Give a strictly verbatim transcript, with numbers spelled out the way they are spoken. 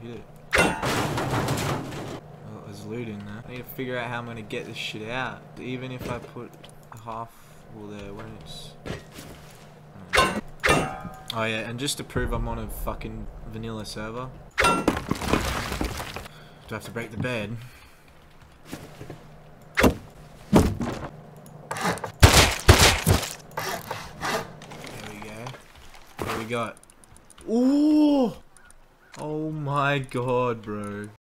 hit it. Oh, there's loot in there. I need to figure out how I'm gonna get this shit out. Even if I put a half wall there when it's... Oh yeah, and just to prove I'm on a fucking vanilla server, do I have to break the bed? There we go. What do we got? Ooh! Oh my god, bro.